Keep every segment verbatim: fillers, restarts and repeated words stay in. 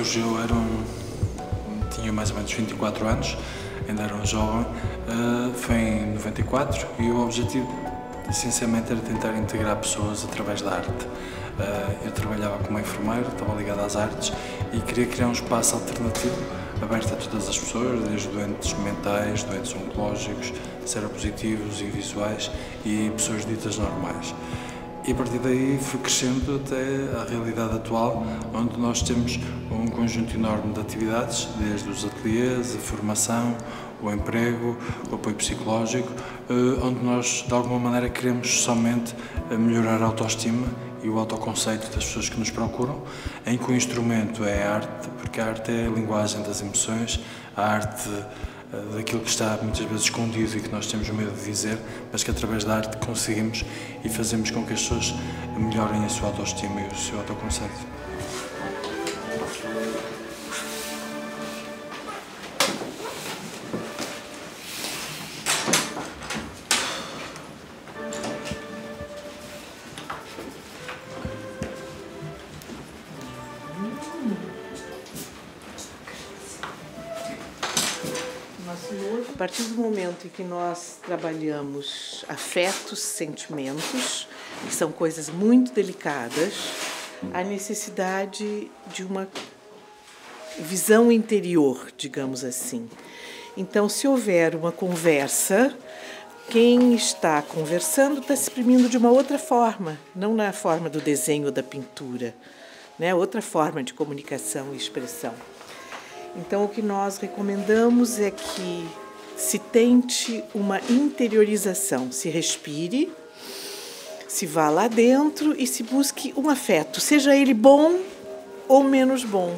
surgiu, era um, tinha mais ou menos vinte e quatro anos, ainda era um jovem, uh, foi em noventa e quatro e o objetivo essencialmente era tentar integrar pessoas através da arte. Uh, eu trabalhava como enfermeiro, estava ligado às artes e queria criar um espaço alternativo aberto a todas as pessoas, desde doentes mentais, doentes oncológicos, seropositivos e visuais e pessoas ditas normais. E a partir daí fui crescendo até à realidade atual, onde nós temos um conjunto enorme de atividades, desde os ateliês, a formação, o emprego, o apoio psicológico, onde nós de alguma maneira queremos somente melhorar a autoestima e o autoconceito das pessoas que nos procuram, em que o instrumento é a arte, porque a arte é a linguagem das emoções, a arte daquilo que está muitas vezes escondido e que nós temos medo de dizer, mas que através da arte conseguimos e fazemos com que as pessoas melhorem a sua autoestima e o seu autoconceito. A partir do momento em que nós trabalhamos afetos, sentimentos, que são coisas muito delicadas, há necessidade de uma visão interior, digamos assim. Então, se houver uma conversa, quem está conversando está se exprimindo de uma outra forma, não na forma do desenho ou da pintura, né? Outra forma de comunicação e expressão. Então, o que nós recomendamos é que se tente uma interiorização, se respire, se vá lá dentro e se busque um afeto, seja ele bom ou menos bom.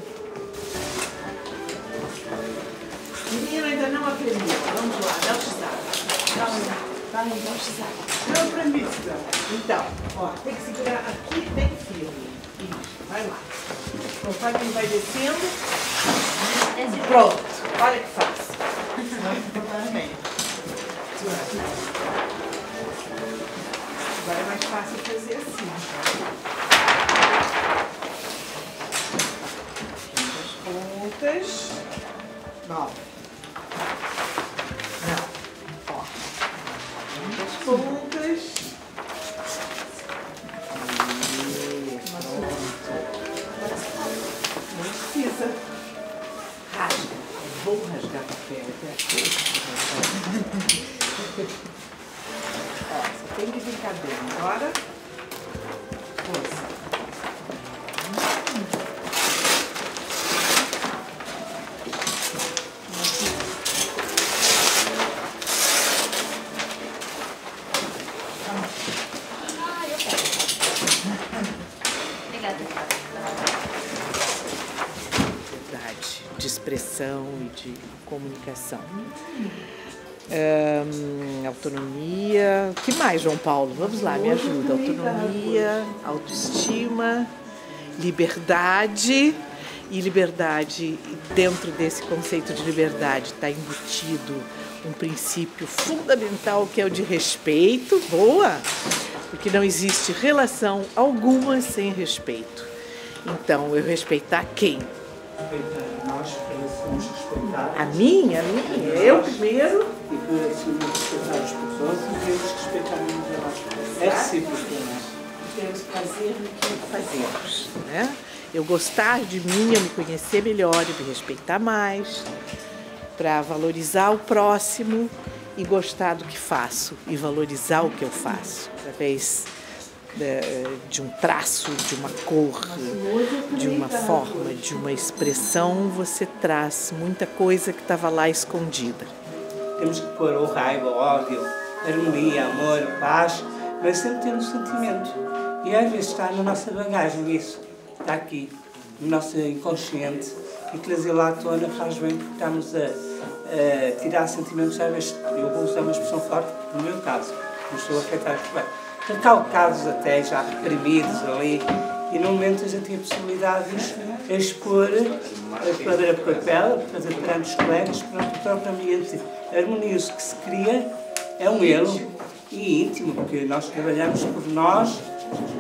Menina ainda não aprendeu, vamos lá, dá o xizado. Dá o xizado. Não aprendi, então, ó, tem que segurar aqui bem firme. Isso, vai lá. Conforme ele vai descendo, pronto, olha que fácil. Agora é mais fácil fazer assim. As pontas. Nove. Não. Ó. As pontas. Não precisa. Rasga. Vou rasgar papel até aqui. Ó, só tem que ficar bem. Agora, força. Ah, eu quero. Obrigada. De expressão e de comunicação. Um, autonomia. O que mais, João Paulo? Vamos lá, me ajuda. Autonomia, autoestima, liberdade. E liberdade, dentro desse conceito de liberdade, está embutido um princípio fundamental que é o de respeito. Boa! Porque não existe relação alguma sem respeito. Então, eu respeitar quem? Nós somos respeitados. A minha, a minha, eu primeiro. E que se respeitar as pessoas e devemos respeitar a nós. É recíproco, não é? Temos que fazer o que fazemos, né? Eu gostar de mim, eu me conhecer melhor, eu me respeitar mais, para valorizar o próximo e gostar do que faço e valorizar o que eu faço, através de um traço, de uma cor, de uma forma, de uma expressão, você traz muita coisa que estava lá escondida. Temos que pôr o raiva, o ódio, harmonia, amor, paz, mas sempre tendo sentimento. E às vezes está na nossa bagagem isso, está aqui, no nosso inconsciente, e trazê-lo à tona faz bem porque estamos a, a tirar sentimentos. Às vezes, eu vou usar uma expressão forte, no meu caso, não estou a afetar isto bem. Há casos até já reprimidos ali, e no momento a gente tem a possibilidade de expor para o papel, fazer perante os colegas, perante o próprio ambiente harmonioso que se cria, é um elo e íntimo, porque nós trabalhamos por nós e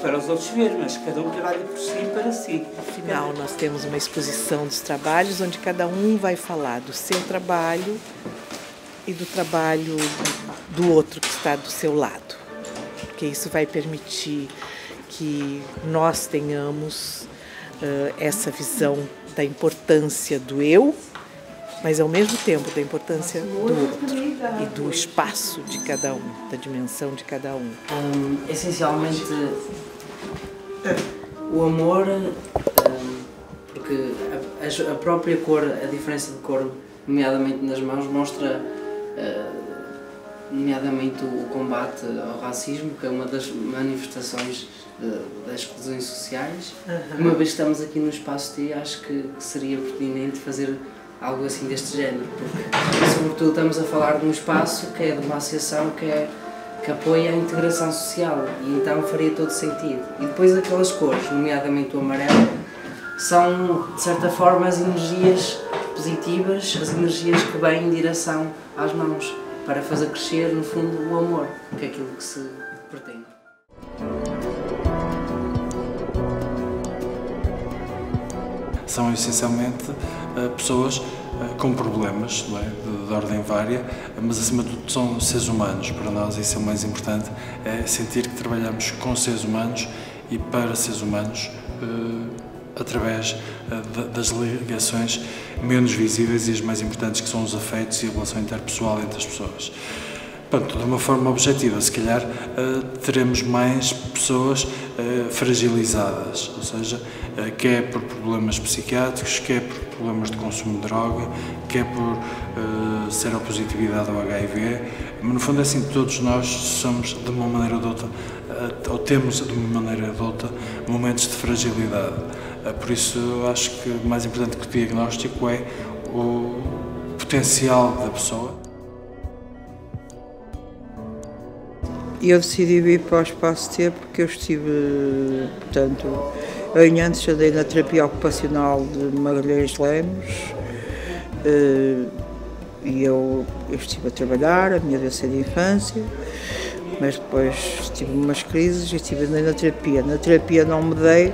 para os outros ver, mas cada um trabalha por si e para si. Afinal, nós temos uma exposição dos trabalhos onde cada um vai falar do seu trabalho e do trabalho do outro que está do seu lado. Porque isso vai permitir que nós tenhamos uh, essa visão da importância do eu, mas ao mesmo tempo da importância do outro e do espaço de cada um, da dimensão de cada um. Um, essencialmente, o amor, um, porque a, a própria cor, a diferença de cor, nomeadamente nas mãos, mostra uh, nomeadamente o combate ao racismo, que é uma das manifestações de, das exclusões sociais. Uhum. Uma vez que estamos aqui no Espaço T, acho que, que seria pertinente fazer algo assim deste género, porque sobretudo estamos a falar de um espaço que é de uma associação que, é, que apoia a integração social, e então faria todo sentido. E depois aquelas cores, nomeadamente o amarelo, são de certa forma as energias positivas, as energias que vêm em direção às mãos, para fazer crescer no fundo o amor, que é aquilo que se pretende. São essencialmente uh, pessoas uh, com problemas, não é? de, de ordem vária, mas acima de tudo são seres humanos. Para nós isso é o mais importante, é sentir que trabalhamos com seres humanos e para seres humanos uh, através uh, de, das ligações menos visíveis e as mais importantes, que são os afetos e a relação interpessoal entre as pessoas. Pronto, de uma forma objetiva, se calhar uh, teremos mais pessoas uh, fragilizadas, ou seja, uh, quer por problemas psiquiátricos, quer por problemas de consumo de droga, quer por uh, seropositividade ao H I V, mas no fundo é assim, todos nós somos de uma maneira ou de outra, uh, ou temos de uma maneira ou de outra momentos de fragilidade. Uh, por isso acho que o mais importante que o diagnóstico é o potencial da pessoa. E eu decidi vir para o Espaço T porque eu estive, portanto, eu antes andei na terapia ocupacional de Magalhães Lemos e eu, eu estive a trabalhar, a minha doença de infância, mas depois tive umas crises e estive andei na terapia. Na terapia não me dei,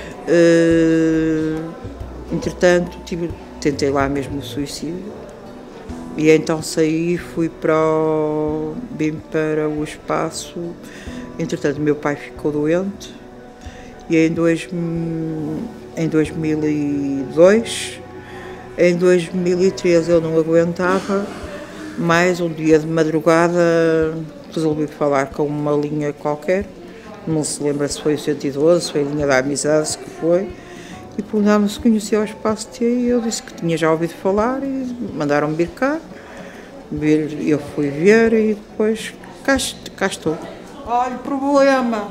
entretanto tive, tentei lá mesmo o suicídio. E então saí e fui para o, vim para o Espaço. Entretanto, meu pai ficou doente e em, dois, em dois mil e dois, em dois mil e treze eu não aguentava, mais um dia de madrugada resolvi falar com uma linha qualquer, não se lembra se foi o cento e doze, se foi a linha da amizade, se que foi, e perguntaram-me se conhecia o Espaço T e eu disse que tinha já ouvido falar e mandaram-me vir cá. Eu fui ver e depois cá, cá estou. Olha o problema.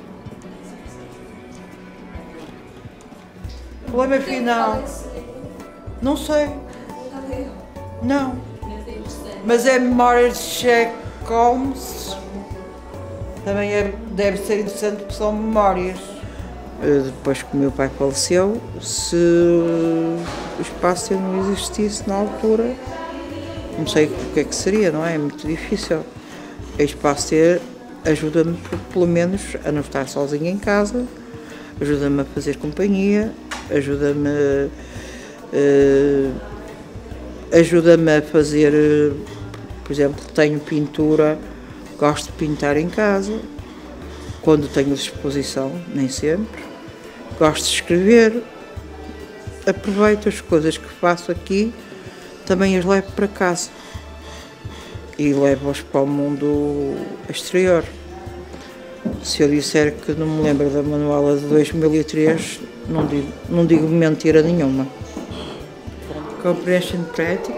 Problema final. Não sei. Não. Mas é memória de Sherlock Holmes. Também é, deve ser interessante porque são memórias. Depois que o meu pai faleceu, se o Espaço não existisse na altura, não sei o que é que seria, não é? É muito difícil. O Espaço ajuda-me, pelo menos, a não estar sozinha em casa, ajuda-me a fazer companhia, ajuda-me uh, ajuda-me a fazer, uh, por exemplo, tenho pintura, gosto de pintar em casa, quando tenho disposição, nem sempre. Gosto de escrever, aproveito as coisas que faço aqui, também as levo para casa e levo-as para o mundo exterior. Se eu disser que não me lembro da Manuela de dois mil e três, não digo, não digo mentira nenhuma. Comprehension Pratic,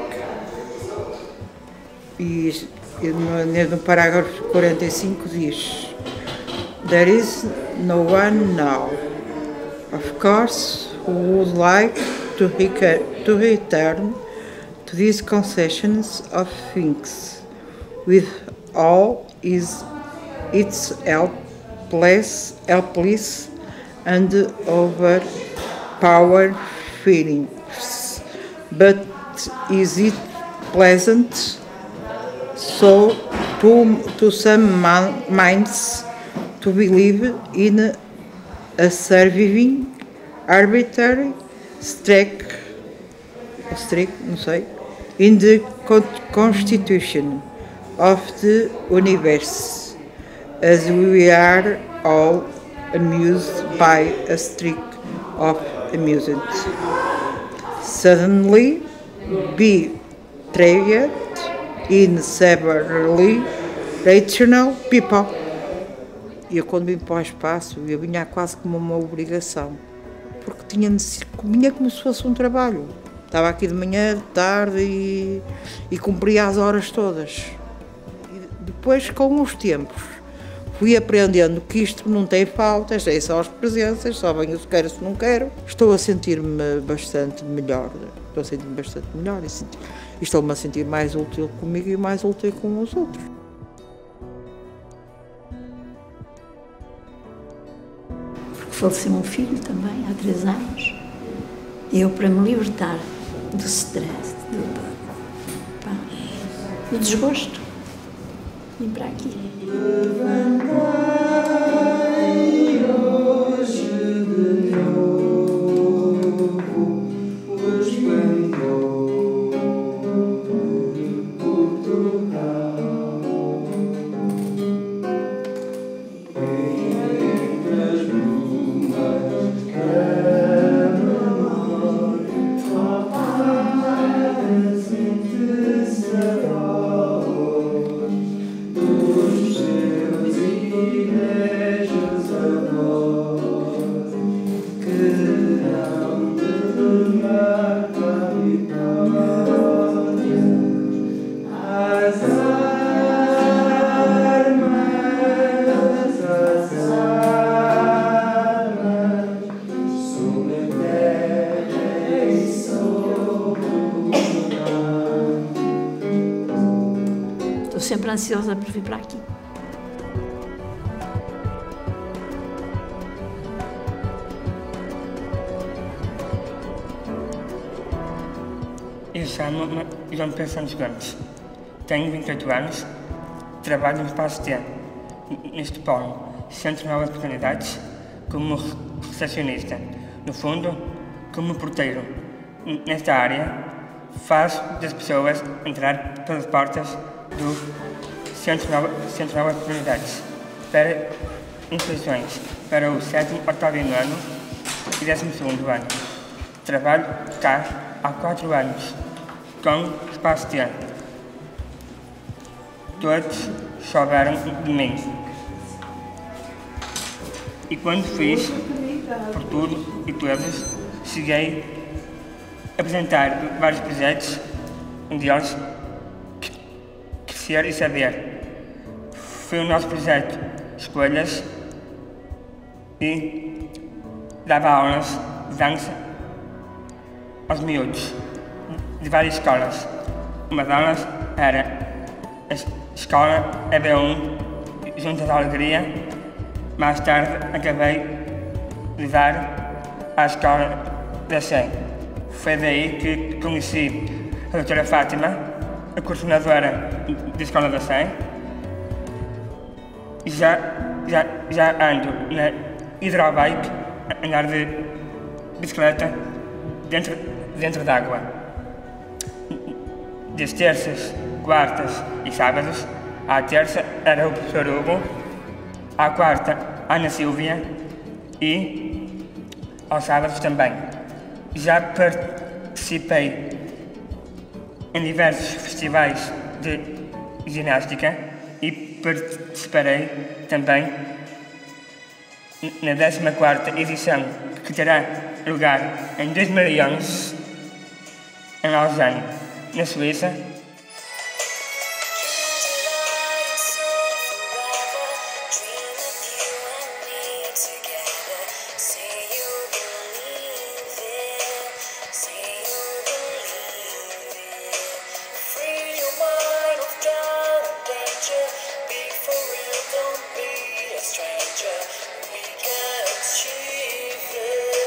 e no, no parágrafo quarenta e cinco diz: There is no one now, of course, who would like to, to return to these concessions of things, with all is its helpless, helpless and overpowered feelings. But is it pleasant? So, to, to some man, minds, to believe in a surviving arbitrary streak, streak, não sei, in the constitution of the universe, as we are all amused by a streak of amusement. Suddenly betrayed in severally rational people. E eu, quando vim para o espaço, eu vinha quase como uma obrigação, porque tinha, vinha como se fosse um trabalho. Estava aqui de manhã, de tarde e, e cumpria as horas todas. E depois, com os tempos, fui aprendendo que isto não tem faltas, é só as presenças, só venho se quero, se não quero. Estou a sentir-me bastante melhor, estou a sentir-me bastante melhor e, e estou-me a sentir mais útil comigo e mais útil com os outros. Faleceu um filho também, há três anos. E eu, para me libertar do stress, do, pá, do desgosto, vim para aqui. Estou sempre ansiosa por vir para aqui. Eu chamo-me João Pedro Santos Gomes. Tenho vinte e oito anos, trabalho no espaço T, neste polo, Centro de Novas Oportunidades, como recepcionista. No fundo, como porteiro. Nesta área, faço das pessoas entrar pelas portas do Centro de Novas, Centro de Novas Oportunidades para inscrições para o sétimo, oitavo ano e décimo segundo ano. Trabalho cá há quatro anos, com Espaço T. Todos souberam de mim. E quando fiz por tudo e todos, cheguei a apresentar vários projetos, um deles, Crescer e Saber. Foi o nosso projeto Escolhas e dava aulas de dança aos miúdos de várias escolas. Uma delas era a Escola E B um, Juntas da Alegria. Mais tarde acabei de dar à Escola da S E M. Foi daí que conheci a doutora Fátima, a coordenadora da Escola da S E M. E já, já, já ando na hidrobike, andar de bicicleta dentro, dentro d'água. Das terças, quartas e sábados, à terça era o professor Hugo, à quarta a Ana Silvia e aos sábados também. Já participei em diversos festivais de ginástica e participarei também na décima quarta edição, que terá lugar em dois mil e onze, em Lausanne, na Suíça.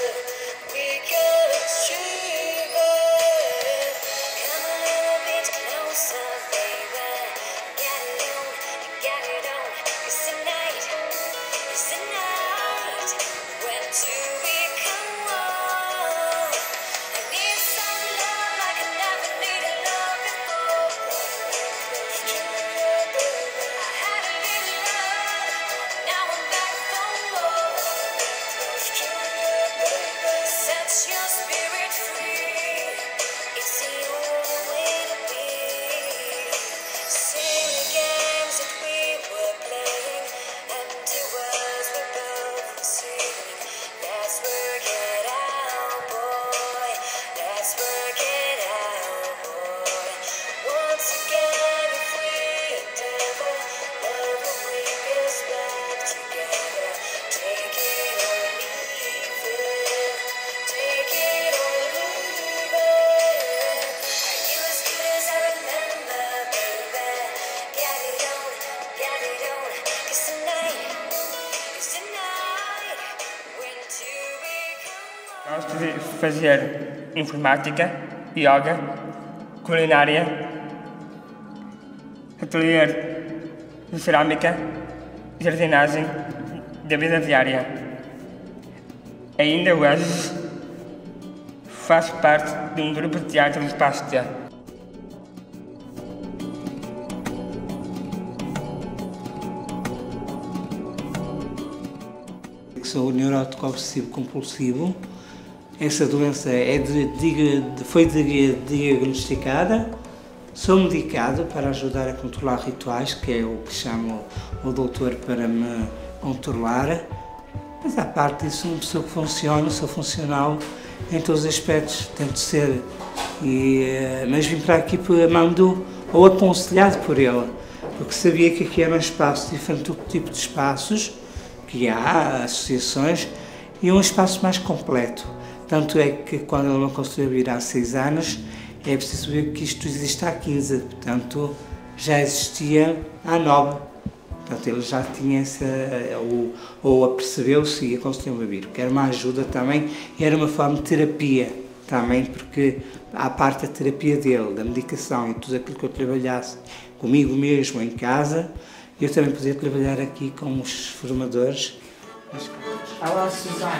Come a little bit fazer informática, yoga, culinária, ateliê de cerâmica, jardinagem da vida diária. Ainda hoje faço parte de um grupo de teatro no Espaço T. Sou neurótico obsessivo compulsivo. Essa doença é de, de, foi de, diagnosticada. Sou medicado para ajudar a controlar rituais, que é o que chamo o doutor para me controlar. Mas à parte disso, uma pessoa que funciona, sou funcional em todos os aspectos, tento ser. E, mas vim para aqui por mando ou aconselhado por ele, porque sabia que aqui era um espaço diferente do tipo de espaços que há, associações, e um espaço mais completo. Tanto é que quando ele me aconselhou a vir há seis anos, é preciso ver que isto existe há quinze, portanto já existia há nove. Portanto ele já tinha essa, ou, ou apercebeu-se e aconselhou-me a vir, que era uma ajuda também, e era uma forma de terapia também, porque à parte da terapia dele, da medicação e tudo aquilo que eu trabalhasse comigo mesmo em casa, eu também podia trabalhar aqui com os formadores. Olá, Susana,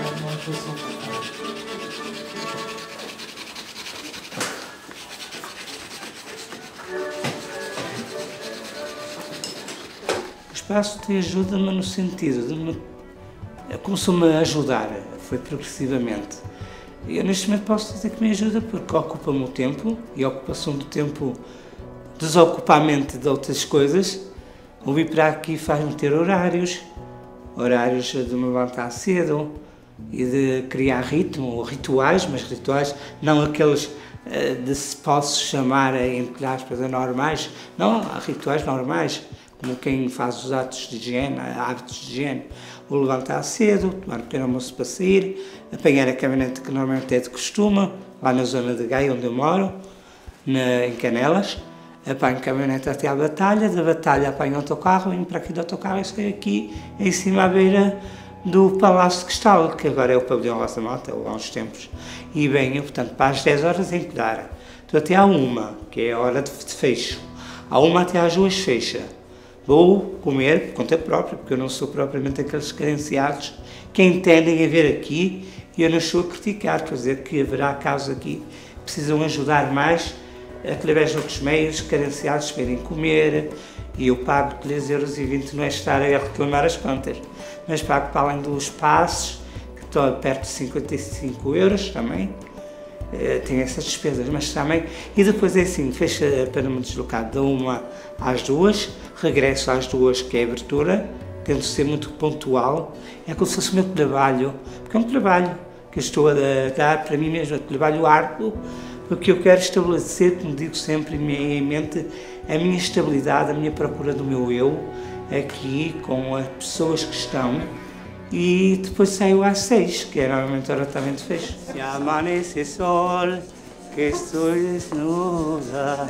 o espaço te ajuda-me no sentido de me... começou-me a ajudar, foi progressivamente. Eu neste momento posso dizer que me ajuda porque ocupa-me o tempo, e a ocupação do tempo desocupa a mente de outras coisas. O vir para aqui faz-me ter horários, horários de me levantar cedo e de criar ritmo, rituais, mas rituais não aqueles de se posso chamar, entre aspas, anormais, não, há rituais normais, como quem faz os atos de higiene, hábitos de higiene, o levantar cedo, tomar um pequeno almoço para sair, apanhar a caminhonete que normalmente é de costume, lá na zona de Gaia, onde eu moro, na, em Canelas. Apanho caminhonete até à Batalha, da Batalha apanho autocarro, venho para aqui do autocarro e saio aqui em cima à beira do Palácio de Cristal, que agora é o Pavilhão Rosa Mota, ou há uns tempos. E venho, portanto, para as dez horas em que dar. Estou até à uma, que é a hora de fecho. À uma até às duas fecha. Vou comer por conta própria, porque eu não sou propriamente aqueles carenciados que entendem a vir aqui, e eu não estou a criticar, quer dizer que haverá casos aqui que precisam ajudar mais, através de outros meios, carenciados para irem comer, e eu pago três euros e vinte, não é estar a reclamar as contas, mas pago para além dos passos, que estou perto de cinquenta e cinco euros também, tenho essas despesas, mas também, e depois é assim, fecha para me deslocar de uma às duas, regresso às duas, que é a abertura, tento ser muito pontual, é como se fosse o meu trabalho, porque é um trabalho que eu estou a dar para mim mesmo, é um trabalho árduo, porque eu quero estabelecer, como digo sempre em mente, a minha estabilidade, a minha procura do meu eu, aqui com as pessoas que estão, e depois saio às seis, que é normalmente a hora também de fecho. Se amanece sol, que estou desnuda,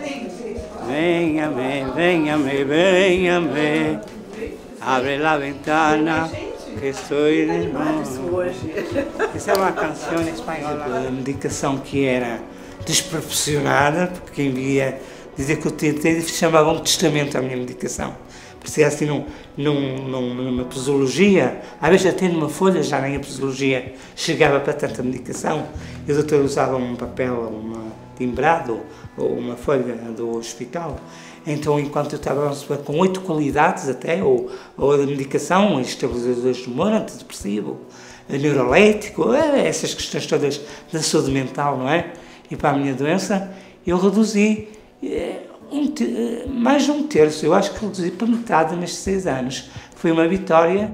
venha-me, venha-me, venha-me, abre a ventana, que estou desnuda. Essa é uma canção espanhola. A medicação que era desproporcionada, porque quem via dizer que eu tentei, chamavam de testamento à minha medicação. Parecia assim num, num, numa posologia, às vezes até numa folha, já nem a posologia chegava para tanta medicação, e o doutor usava um papel, uma timbrado, ou uma folha do hospital. Então, enquanto eu estava com oito qualidades até, ou, ou a medicação, estabilizadores de humor, antidepressivo, neurolético, essas questões todas da saúde mental, não é? E para a minha doença, eu reduzi um, mais de um terço, eu acho que reduzi para metade nestes seis anos. Foi uma vitória.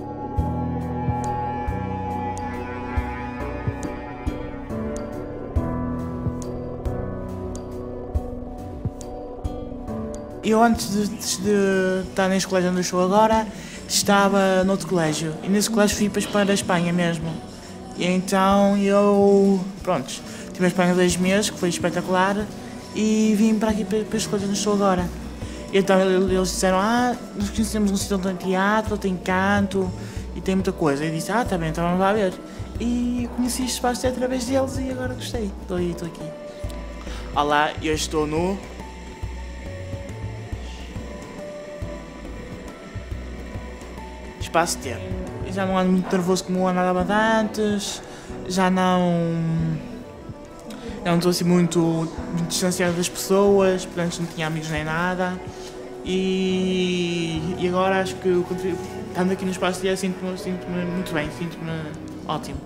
Eu antes de, de estar neste colégio onde eu estou agora, estava noutro colégio, e nesse colégio fui para a Espanha mesmo. E então eu, pronto, estive em Espanha dois meses, que foi espetacular, e vim para aqui, para, para este colégio onde estou agora. E então eles disseram, ah, nós conhecemos um sítio onde tem teatro, tem canto, e tem muita coisa. E eu disse, ah, está bem, então vamos lá ver. e conheci este espaço T através deles e agora gostei. Estou aí, estou aqui. Olá, eu estou no... Espaço T. Já não ando muito nervoso como eu andava antes, já não... Já não estou assim muito, muito distanciado das pessoas, porque antes não tinha amigos nem nada. E, e agora acho que, estando aqui no Espaço T, sinto-me sinto muito bem, sinto-me ótimo.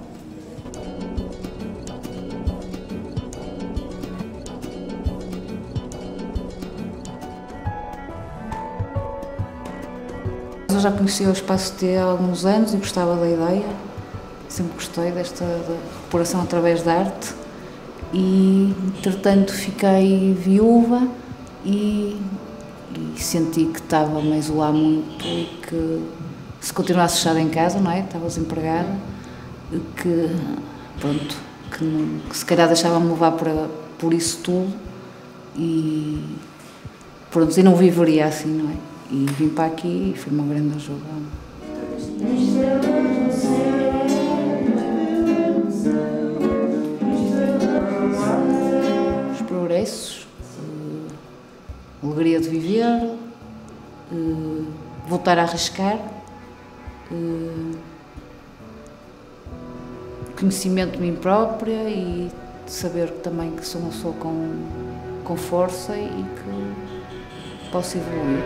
Eu já conhecia o Espaço T há alguns anos e gostava da ideia, sempre gostei desta da recuperação através da arte e, entretanto, fiquei viúva e, e senti que estava a me isolar muito e que se continuasse fechada em casa, não é? Estava desempregada, que, pronto, que, não, que se calhar deixava-me levar por, por isso tudo e, pronto, e não viveria assim, não é? E vim para aqui e foi uma grande ajuda. Os progressos, a alegria de viver, voltar a arriscar, conhecimento de mim própria e de saber também que sou uma pessoa com, com força e que posso evoluir.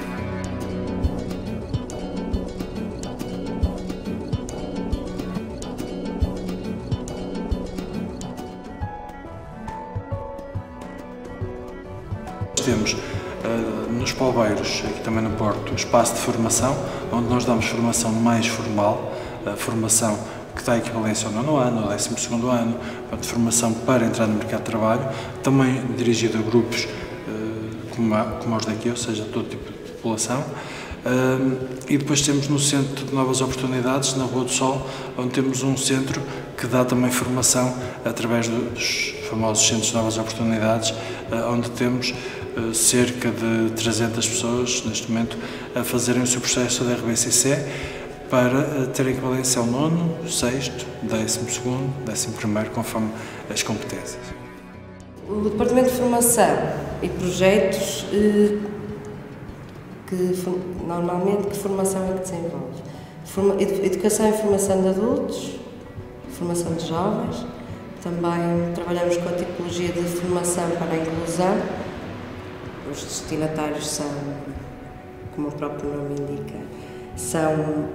Temos uh, nos Palbeiros, aqui também no Porto, espaço de formação, onde nós damos formação mais formal, uh, formação que dá equivalência ao nono ano, ao décimo segundo ano, portanto, formação para entrar no mercado de trabalho, também dirigido a grupos uh, como, a, como os daqui, ou seja, todo tipo de população. Uh, e depois temos no Centro de Novas Oportunidades, na Rua do Sol, onde temos um centro que dá também formação através dos famosos Centros de Novas Oportunidades, uh, onde temos uh, cerca de trezentas pessoas, neste momento, a fazerem o seu processo da R B C C para uh, ter equivalência ao nono, sexto, décimo segundo, décimo primeiro, conforme as competências. O Departamento de Formação e Projetos, uh, que normalmente que formação é que desenvolve? Forma, educação e formação de adultos, formação de jovens, também trabalhamos com a tipologia de formação para a inclusão. Os destinatários são, como o próprio nome indica, são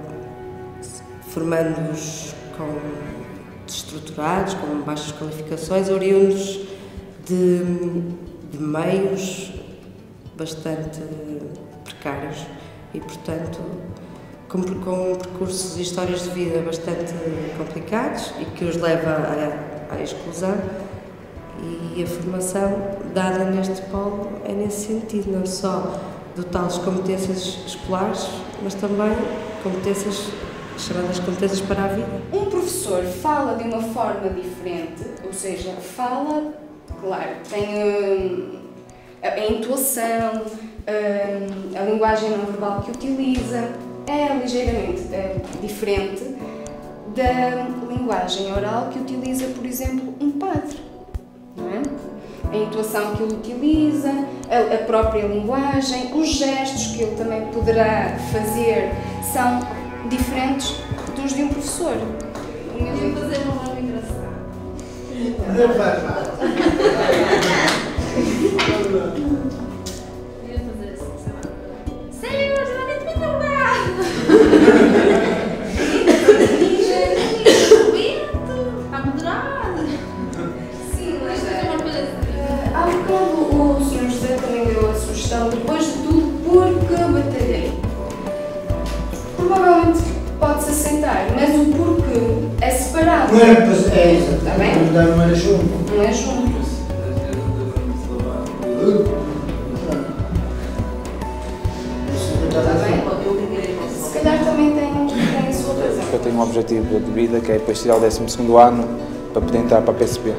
formandos com desestruturados, com baixas qualificações, oriundos de, de meios bastante precários e, portanto, com, com percursos e histórias de vida bastante complicados e que os leva à, à exclusão, e a formação dada neste polo é nesse sentido, não só dotá-los de competências escolares, mas também competências chamadas competências para a vida. Um professor fala de uma forma diferente, ou seja, fala, claro, tem hum, a, a intuação, hum, a linguagem não verbal que utiliza, é ligeiramente é, diferente da linguagem oral que utiliza, por exemplo, um padre, não é? A intuação que ele utiliza, a, a própria linguagem, os gestos que ele também poderá fazer são diferentes dos de um professor. Eu vou fazer uma forma engraçada. Não faz mal. Eu ia fazer assim, sei lá. Senhor, já vai ter que lembrar! Está moderado. Sim, mas é uma coisa assim. Há um bocado o senhor José também deu a sugestão, depois de tudo, porque batalhei. Provavelmente pode-se aceitar, mas o porquê é separado. Não era para ser, é isso. Está bem? Não era junto. Não é junto. Está bem? Se calhar também tem, tem a sua razão. Eu tenho um objetivo de vida que é depois tirar o décimo segundo ano para poder entrar para a P S P.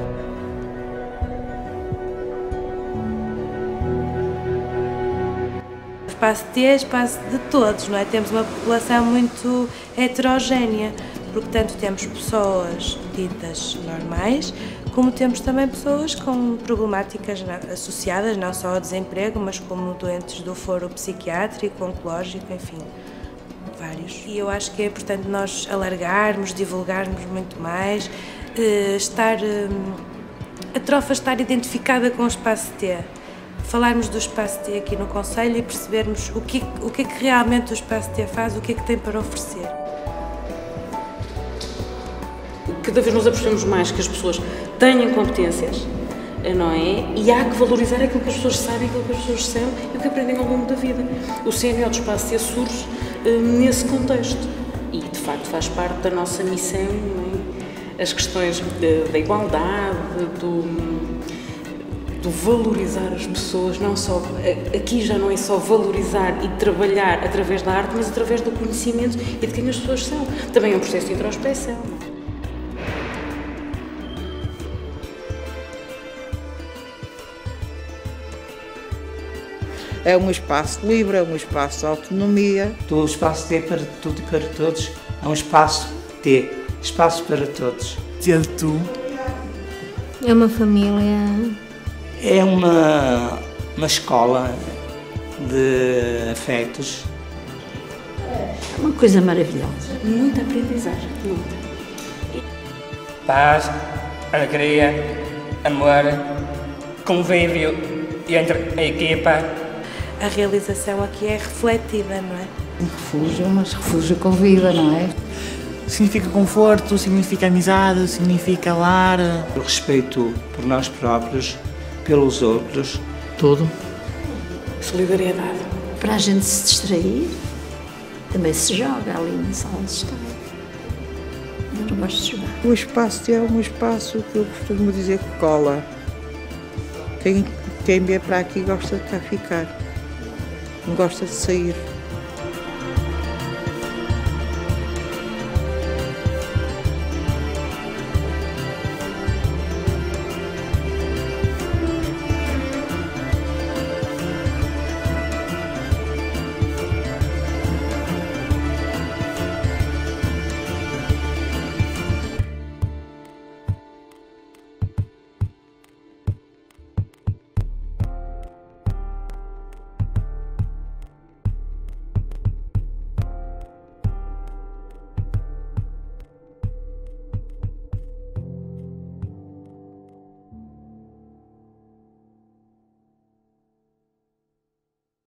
O Espaço T é espaço de todos, não é? Temos uma população muito heterogénea, porque tanto temos pessoas ditas normais, como temos também pessoas com problemáticas associadas não só ao desemprego, mas como doentes do foro psiquiátrico, oncológico, enfim, vários. E eu acho que é importante nós alargarmos, divulgarmos muito mais, estar, a trofa estar identificada com o Espaço T. Falarmos do Espaço T aqui no Concelho e percebermos o que, o que é que realmente o Espaço T faz, o que é que tem para oferecer. Cada vez nos apercebemos mais que as pessoas têm competências, não é? E há que valorizar aquilo que as pessoas sabem, aquilo que as pessoas são e o que aprendem ao longo da vida. O C M O do Espaço T surge uh, nesse contexto e, de facto, faz parte da nossa missão, não é? As questões de, da igualdade, do, do valorizar as pessoas, não só, aqui já não é só valorizar e trabalhar através da arte, mas através do conhecimento e de quem as pessoas são. Também é um processo de introspecção. É um espaço livre, é um espaço de autonomia. O Espaço T para tudo e para todos é um espaço T, espaço para todos. Ter tu. É uma família. É uma, uma escola de afetos. É uma coisa maravilhosa. Muita aprendizagem, muita. Paz, alegria, amor, convívio entre a equipa. A realização aqui é refletida, não é? Um refúgio, mas refúgio com vida, não é? Significa conforto, significa amizade, significa lar. O respeito por nós próprios, pelos outros. Tudo. Solidariedade. Para a gente se distrair, também se joga ali na sala de estar. Eu não gosto de jogar. O espaço é um espaço que eu costumo dizer que cola. Quem, quem vier para aqui gosta de cá ficar. Não gosta de sair.